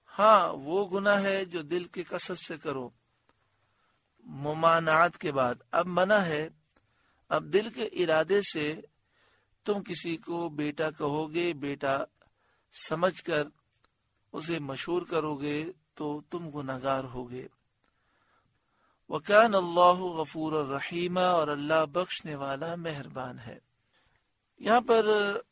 ہاں وہ گناہ ہے جو دل کے قصد سے کرو ممانعت کے بعد. اب منع ہے، اب دل کے ارادے سے تم کسی کو بیٹا کہو گے، بیٹا سمجھ کر اسے مشہور کرو گے تو تم گناہگار ہوگے. وَكَانَ اللَّهُ غَفُورًا رَحِيمًا، اور اللہ بخشنے والا مہربان ہے. یہاں پر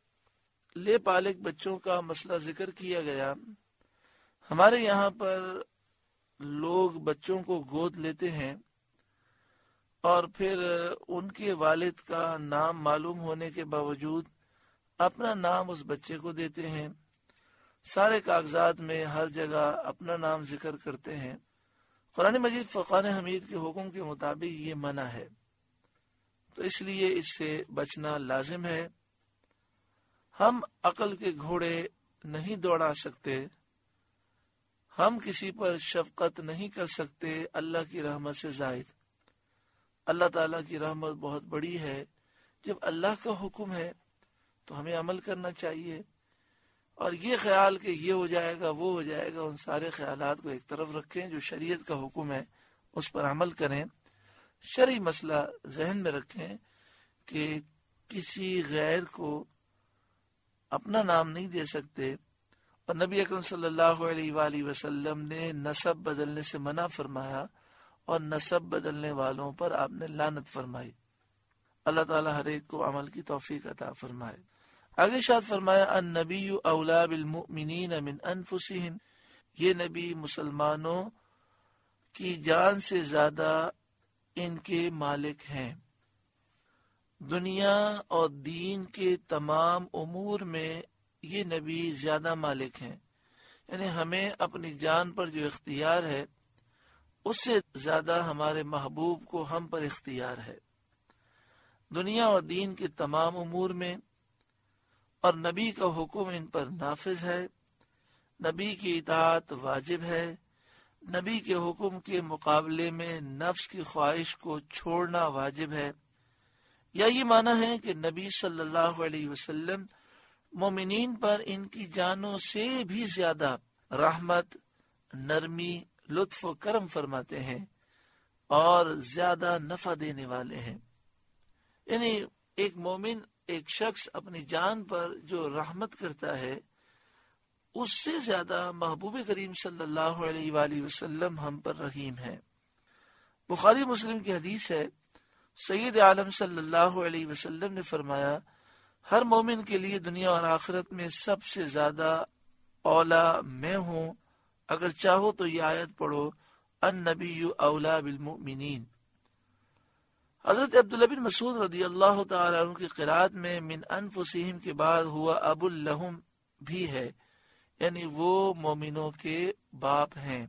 لے پالک بچوں کا مسئلہ ذکر کیا گیا. ہمارے یہاں پر لوگ بچوں کو گود لیتے ہیں اور پھر ان کے والد کا نام معلوم ہونے کے باوجود اپنا نام اس بچے کو دیتے ہیں. سارے کاغذات میں ہر جگہ اپنا نام ذکر کرتے ہیں. قرآن مجید فرقان حمید کے حکم کے مطابق یہ منع ہے، تو اس لیے اس سے بچنا لازم ہے. ہم عقل کے گھوڑے نہیں دوڑا سکتے، ہم کسی پر شفقت نہیں کر سکتے اللہ کی رحمت سے زائد. اللہ تعالیٰ کی رحمت بہت بڑی ہے. جب اللہ کا حکم ہے تو ہمیں عمل کرنا چاہیے، اور یہ خیال کہ یہ ہو جائے گا وہ ہو جائے گا، ان سارے خیالات کو ایک طرف رکھیں. جو شریعت کا حکم ہے اس پر عمل کریں. شرعی مسئلہ ذہن میں رکھیں کہ کسی غیر کو اپنا نام نہیں دے سکتے، اور نبی اکرم صلی اللہ علیہ وآلہ وسلم نے نسب بدلنے سے منع فرمایا، اور نسب بدلنے والوں پر آپ نے لعنت فرمائی. اللہ تعالیٰ ہر ایک کو عمل کی توفیق عطا فرمائے. آگے ارشاد فرمایا النبی اولا بالمؤمنین من انفسہم، یہ نبی مسلمانوں کی جان سے زیادہ ان کے مالک ہیں. دنیا اور دین کے تمام امور میں یہ نبی زیادہ مالک ہیں، یعنی ہمیں اپنی جان پر جو اختیار ہے اس سے زیادہ ہمارے محبوب کو ہم پر اختیار ہے دنیا اور دین کے تمام امور میں. اور نبی کا حکم ان پر نافذ ہے، نبی کی اطاعت واجب ہے. نبی کے حکم کے مقابلے میں نفس کی خواہش کو چھوڑنا واجب ہے. یا یہ معنی ہے کہ نبی صلی اللہ علیہ وسلم مومنین پر ان کی جانوں سے بھی زیادہ رحمت، نرمی، لطف و کرم فرماتے ہیں اور زیادہ نفع دینے والے ہیں. یعنی ایک مومن، ایک شخص اپنی جان پر جو رحمت کرتا ہے اس سے زیادہ محبوب کریم صلی اللہ علیہ وآلہ وسلم ہم پر رحیم ہے. بخاری مسلم کی حدیث ہے، سید عالم صلی اللہ علیہ وسلم نے فرمایا ہر مومن کے لیے دنیا اور آخرت میں سب سے زیادہ اولا میں ہوں. اگر چاہو تو یہ آیت پڑھو النبی اولا بالمؤمنین. حضرت عبداللہ بن مسعود رضی اللہ تعالی عنہ کی قرات میں من انفسہم کے بعد ہوا ابو لہم بھی ہے، یعنی وہ مومنوں کے باپ ہیں.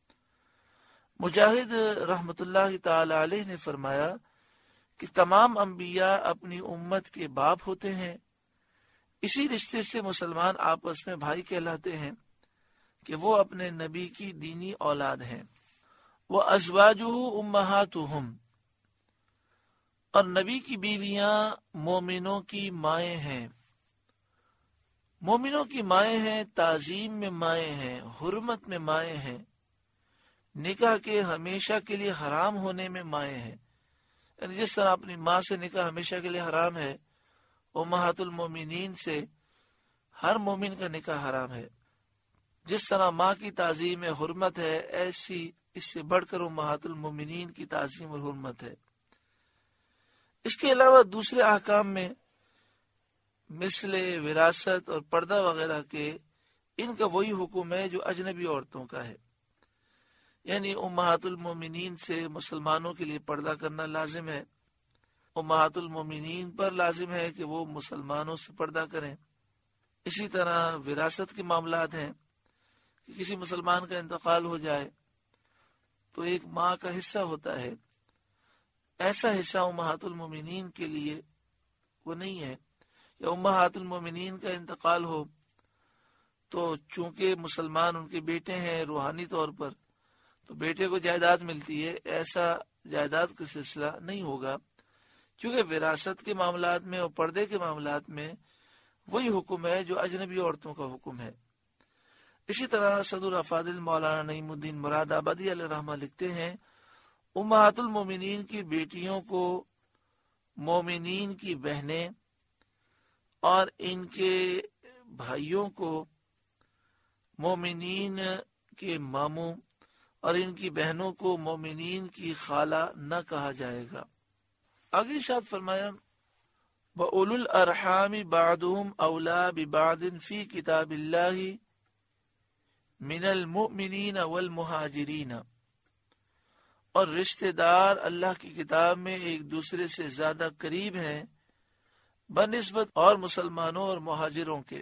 مجاہد رحمت اللہ تعالی علیہ نے فرمایا کہ تمام انبیاء اپنی امت کے باپ ہوتے ہیں. اسی رشتے سے مسلمان آپس میں بھائی کہلاتے ہیں کہ وہ اپنے نبی کی دینی اولاد ہیں. وَأَزْوَاجُهُ أُمَّهَاتُهُمْ، اور نبی کی بیویاں مومنوں کی مائیں ہیں. مومنوں کی مائیں ہیں، تعظیم میں مائیں ہیں، حرمت میں مائیں ہیں، نکاح کے ہمیشہ کے لیے حرام ہونے میں مائیں ہیں. یعنی جس طرح اپنی ماں سے نکاح ہمیشہ کے لیے حرام ہے، امہات المومنین سے ہر مومن کا نکاح حرام ہے. جس طرح ماں کی تعظیم حرمت ہے، ایسی اس سے بڑھ کر امہات المومنین کی تعظیم اور حرمت ہے. اس کے علاوہ دوسرے احکام میں مثل وراثت اور پردہ وغیرہ کے ان کا وہی حکم ہے جو اجنبی عورتوں کا ہے. یعنی امہات المومنین سے مسلمانوں کے لیے پردہ کرنا لازم ہے. امہات المومنین پر لازم ہے کہ وہ مسلمانوں سے پردہ کریں. اسی طرح وراثت کے معاملات ہیں کہ کسی مسلمان کا انتقال ہو جائے تو ایک ماں کا حصہ ہوتا ہے، ایسا حصہ امہات المومنین کے لیے وہ نہیں ہے. یا امہات المومنین کا انتقال ہو تو چونکہ مسلمان ان کے بیٹے ہیں روحانی طور پر، تو بیٹے کو جائیداد ملتی ہے، ایسا جائیداد کا سلسلہ نہیں ہوگا. کیونکہ وراثت کے معاملات میں اور پردے کے معاملات میں وہی حکم ہے جو اجنبی عورتوں کا حکم ہے. اسی طرح صدر افاضل مولانا نعیم الدین مراد آبادی علیہ رحمہ لکھتے ہیں امہات المومنین کی بیٹیوں کو مومنین کی بہنیں اور ان کے بھائیوں کو مومنین کے ماموں اور ان کی بہنوں کو مومنین کی خالہ نہ کہا جائے گا۔ آگے ارشاد فرمایا وَأُولُو الْأَرْحَامِ بَعْضُهُمْ أَوْلَىٰ بِبَعْضٍ فِي كِتَابِ اللَّهِ مِنَ الْمُؤْمِنِينَ وَالْمُهَاجِرِينَ، اور رشتہ دار اللہ کی کتاب میں ایک دوسرے سے زیادہ قریب ہیں بنسبت اور مسلمانوں اور مہاجروں کے۔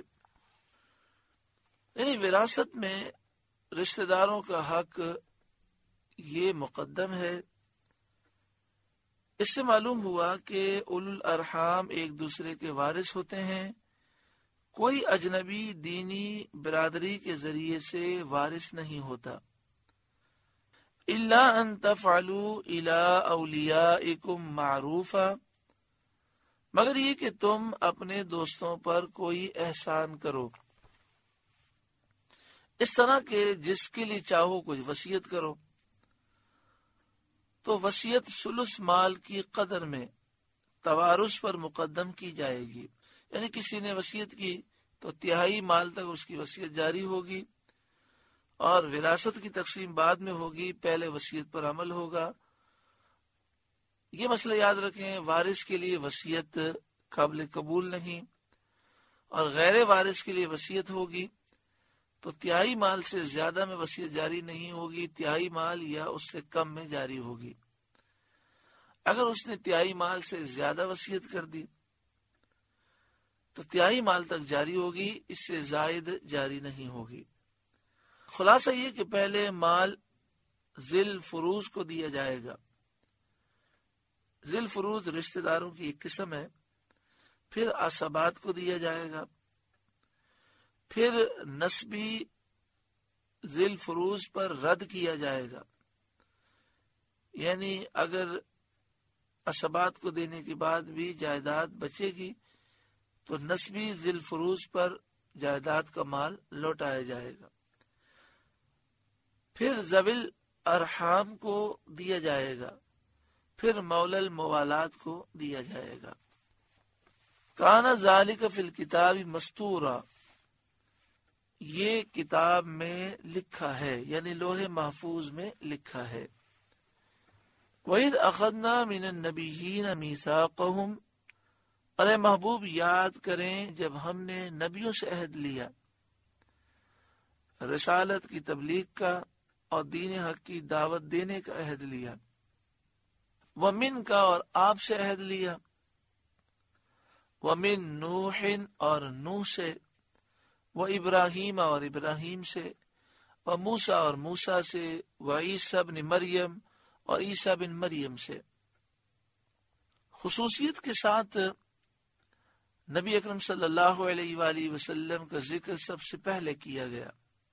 یعنی وراثت میں رشتہ داروں کا حق یہ مقدم ہے۔ اس سے معلوم ہوا کہ اولو الارحام ایک دوسرے کے وارث ہوتے ہیں، کوئی اجنبی دینی برادری کے ذریعے سے وارث نہیں ہوتا۔ الا ان تفعلوا الى اولیائکم معروفا، مگر یہ کہ تم اپنے دوستوں پر کوئی احسان کرو، اس طرح کہ جس کے لیے چاہو کچھ وصیت کرو، تو وصیت ثلث مال کی قدر میں توارث پر مقدم کی جائے گی۔ یعنی کسی نے وصیت کی تو تہائی مال تک اس کی وصیت جاری ہوگی، اور وراثت کی تقسیم بعد میں ہوگی، پہلے وصیت پر عمل ہوگا۔ یہ مسئلہ یاد رکھیں، وارث کے لیے وصیت قابل قبول نہیں، اور غیر وارث کے لیے وصیت ہوگی تو تہائی مال سے زیادہ میں وصیت جاری نہیں ہوگی، تہائی مال یا اس سے کم میں جاری ہوگی۔ اگر اس نے تہائی مال سے زیادہ وصیت کر دی تو تہائی مال تک جاری ہوگی، اس سے زائد جاری نہیں ہوگی۔ خلاصہ یہ کہ پہلے مال ذی الفروض کو دیا جائے گا۔ ذی الفروض رشتہ داروں کی ایک قسم ہے، پھر عصبات کو دیا جائے گا، پھر نسبی ذی الفروض پر رد کیا جائے گا۔ یعنی اگر عصبات کو دینے کے بعد بھی جائیداد بچے گی تو نسبی ذی الفروض پر جائیداد کا مال لوٹایا جائے گا۔ پھر ذوی الارحام کو دیا جائے گا، پھر مولا الموالات کو دیا جائے گا۔ کان ذالک فی الکتاب مستورا، یہ کتاب میں لکھا ہے، یعنی لوح محفوظ میں لکھا ہے۔ وَإِذْ أَخَذْنَا مِنَ النَّبِيِّينَ مِيثَاقَهُمْ، ارے محبوب یاد کریں جب ہم نے نبیوں سے عہد لیا، رسالت کی تبلیغ کا اور دین حق کی دعوت دینے کا عہد لیا، وَمِن کا اور آپ سے عہد لیا، وَمِن نوح اور نوح سے، وَإِبْرَاهِيمَ اور ابراہیم سے، وَموسیٰ اور موسیٰ سے، وَعیسیٰ ابن مریم اور عیسیٰ بن مریم سے۔ خصوصیت کے ساتھ نبی اکرم صلی اللہ علیہ وآلہ وسلم کا ذکر سب سے پہلے کیا گیا۔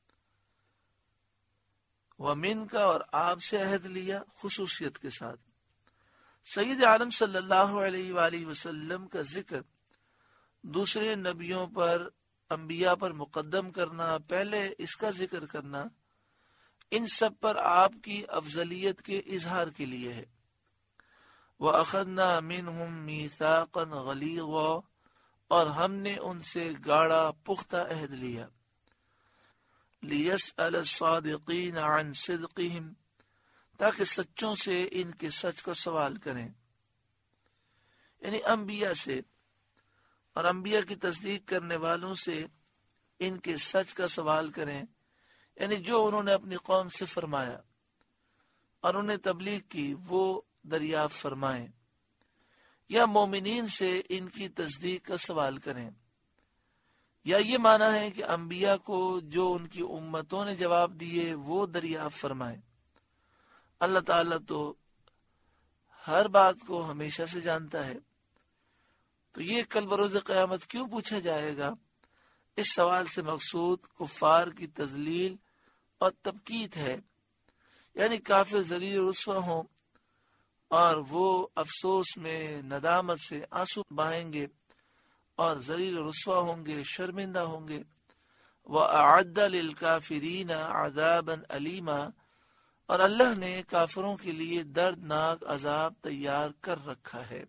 وَمِن کا اور آپ سے عہد لیا خصوصیت کے ساتھ۔ سید عالم صلی اللہ علیہ وآلہ وسلم کا ذکر دوسرے نبیوں پر، انبیاء پر مقدم کرنا، پہلے اس کا ذکر کرنا، ان سب پر آپ کی افضلیت کے اظہار کے لیے ہے۔ وَأَخَذْنَا مِنْهُمْ مِيثَاقًا غَلِيظًا، اور ہم نے ان سے گاڑا پختہ عہد لیا۔ لِيَسْأَلَ الصَّادِقِينَ عَنْ صِدْقِهِمْ، تاکہ سچوں سے ان کے سچ کو سوال کریں، یعنی انبیاء سے اور انبیاء کی تصدیق کرنے والوں سے ان کے سچ کا سوال کریں، یعنی جو انہوں نے اپنی قوم سے فرمایا اور انہیں تبلیغ کی وہ دریافت فرمائیں، یا مومنین سے ان کی تصدیق کا سوال کریں، یا یہ معنی ہے کہ انبیاء کو جو ان کی امتوں نے جواب دیے وہ دریافت فرمائیں۔ اللہ تعالیٰ تو ہر بات کو ہمیشہ سے جانتا ہے، تو یہ کل بروز قیامت کیوں پوچھا جائے گا؟ اس سوال سے مقصود کفار کی تذلیل اور تبکیت ہے، یعنی کافر ذلیل و رسوا ہوں اور وہ افسوس میں ندامت سے آنسو بہائیں گے اور ذلیل و رسوا ہوں گے، شرمندہ ہوں گے۔ وَأَعَدَّ لِلْكَافِرِينَ عَذَابًا أَلِيمًا، اور اللہ نے کافروں کے لیے دردناک عذاب تیار کر رکھا ہے۔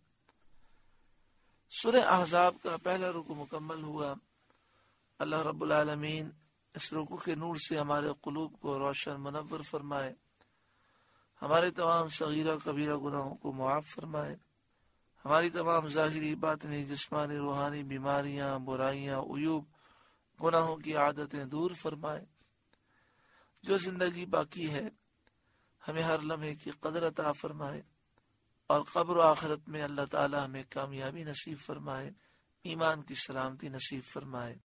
سورہ احزاب کا پہلا رکوع مکمل ہوا۔ اللہ رب العالمین اس رکوع کے نور سے ہمارے قلوب کو روشن منور فرمائے، ہمارے تمام صغیرہ کبیرہ گناہوں کو معاف فرمائے، ہماری تمام ظاہری باطنی جسمانی روحانی بیماریاں برائیاں عیوب گناہوں کی عادتیں دور فرمائے۔ جو زندگی باقی ہے ہمیں ہر لمحے کی قدر عطا فرمائے، اور قبر و آخرت میں اللہ تعالی ہمیں کامیابی نصیب فرمائے، ایمان کی سلامتی نصیب فرمائے۔